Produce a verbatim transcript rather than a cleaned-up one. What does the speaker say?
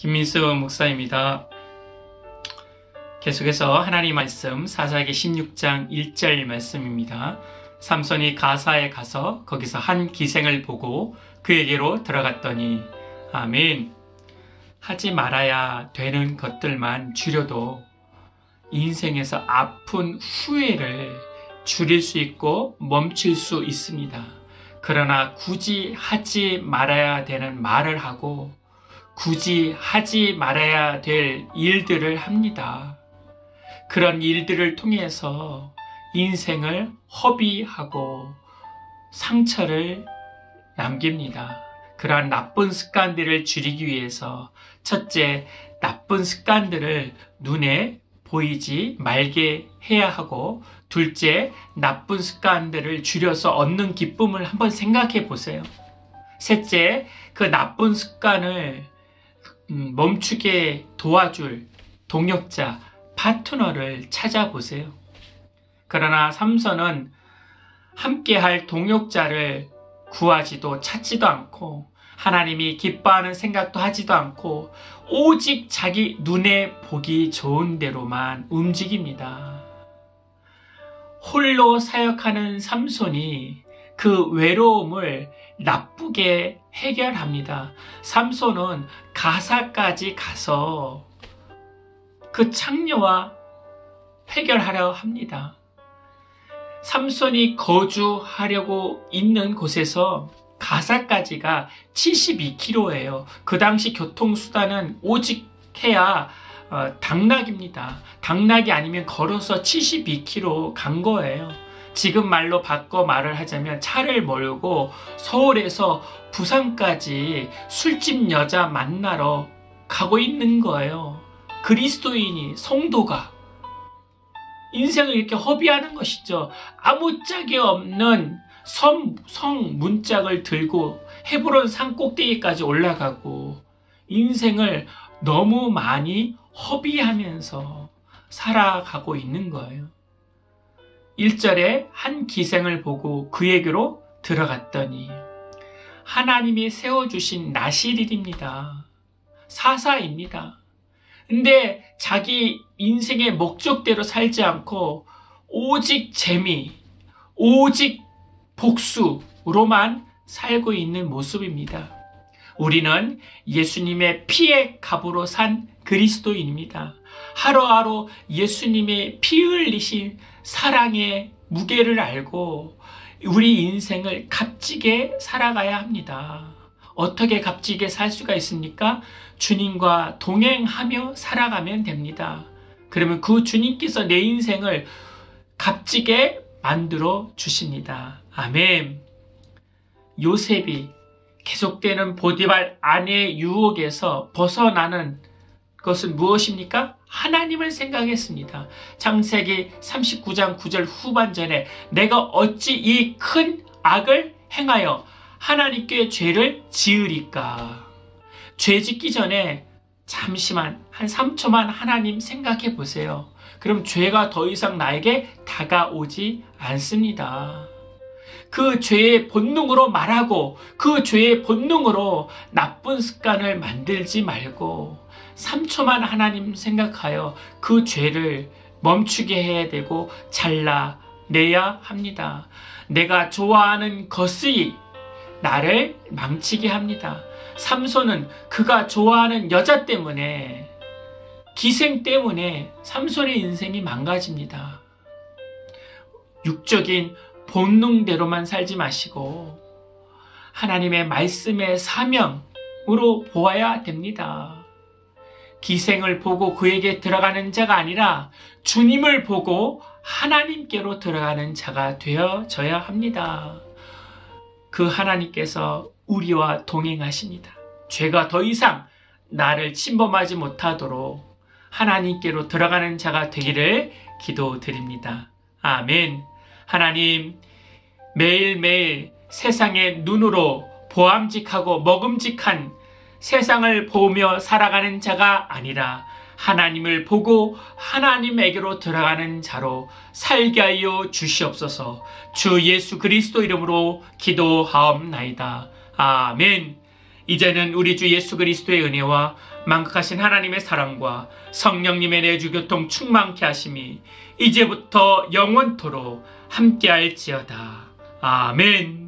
김민수 목사입니다. 계속해서 하나님 말씀 사사기 십육 장 일 절 말씀입니다. 삼손이 가사에 가서 거기서 한 기생을 보고 그에게로 들어갔더니 아멘. 하지 말아야 되는 것들만 줄여도 인생에서 아픈 후회를 줄일 수 있고 멈출 수 있습니다. 그러나 굳이 하지 말아야 되는 말을 하고 굳이 하지 말아야 될 일들을 합니다. 그런 일들을 통해서 인생을 허비하고 상처를 남깁니다. 그러한 나쁜 습관들을 줄이기 위해서 첫째, 나쁜 습관들을 눈에 보이지 말게 해야 하고 둘째, 나쁜 습관들을 줄여서 얻는 기쁨을 한번 생각해 보세요. 셋째, 그 나쁜 습관을 멈추게 도와줄 동역자, 파트너를 찾아보세요. 그러나 삼손은 함께할 동역자를 구하지도 찾지도 않고 하나님이 기뻐하는 생각도 하지도 않고 오직 자기 눈에 보기 좋은 대로만 움직입니다. 홀로 사역하는 삼손이 그 외로움을 나쁘게 해결합니다. 삼손은 가사까지 가서 그 창녀와 해결하려 합니다. 삼손이 거주하려고 있는 곳에서 가사까지가 칠십이 킬로미터예요. 그 당시 교통수단은 오직 해야 어, 당락입니다. 당락이 아니면 걸어서 칠십이 킬로미터 간 거예요. 지금 말로 바꿔 말을 하자면 차를 몰고 서울에서 부산까지 술집 여자 만나러 가고 있는 거예요. 그리스도인이, 성도가 인생을 이렇게 허비하는 것이죠. 아무 짝이 없는 성, 성 문짝을 들고 헤브론 산 꼭대기까지 올라가고 인생을 너무 많이 허비하면서 살아가고 있는 거예요. 일 절에 한 기생을 보고 그에게로 들어갔더니 하나님이 세워주신 나실일입니다. 사사입니다. 근데 자기 인생의 목적대로 살지 않고 오직 재미, 오직 복수로만 살고 있는 모습입니다. 우리는 예수님의 피의 값으로 산 그리스도인입니다. 하루하루 예수님의 피 흘리신 사랑의 무게를 알고 우리 인생을 값지게 살아가야 합니다. 어떻게 값지게 살 수가 있습니까? 주님과 동행하며 살아가면 됩니다. 그러면 그 주님께서 내 인생을 값지게 만들어 주십니다. 아멘. 요셉이 계속되는 보디발 아내의 유혹에서 벗어나는 것은 무엇입니까? 하나님을 생각했습니다. 창세기 삼십구 장 구 절 후반전에 내가 어찌 이 큰 악을 행하여 하나님께 죄를 지으리까? 죄 짓기 전에 잠시만 한 삼 초만 하나님 생각해 보세요. 그럼 죄가 더 이상 나에게 다가오지 않습니다. 그 죄의 본능으로 말하고 그 죄의 본능으로 나쁜 습관을 만들지 말고 삼 초만 하나님 생각하여 그 죄를 멈추게 해야 되고 잘라내야 합니다. 내가 좋아하는 것이 나를 망치게 합니다. 삼손은 그가 좋아하는 여자 때문에, 기생 때문에 삼손의 인생이 망가집니다. 육적인 본능대로만 살지 마시고 하나님의 말씀의 사명으로 보아야 됩니다. 기생을 보고 그에게 들어가는 자가 아니라 주님을 보고 하나님께로 들어가는 자가 되어져야 합니다. 그 하나님께서 우리와 동행하십니다. 죄가 더 이상 나를 침범하지 못하도록 하나님께로 들어가는 자가 되기를 기도드립니다. 아멘. 하나님, 매일매일 세상의 눈으로 보암직하고 먹음직한 세상을 보며 살아가는 자가 아니라 하나님을 보고 하나님에게로 들어가는 자로 살게 하여 주시옵소서. 주 예수 그리스도 이름으로 기도하옵나이다. 아멘. 이제는 우리 주 예수 그리스도의 은혜와 만극하신 하나님의 사랑과 성령님의 내주교통 충만케 하심이 이제부터 영원토록 함께할지어다. 아멘.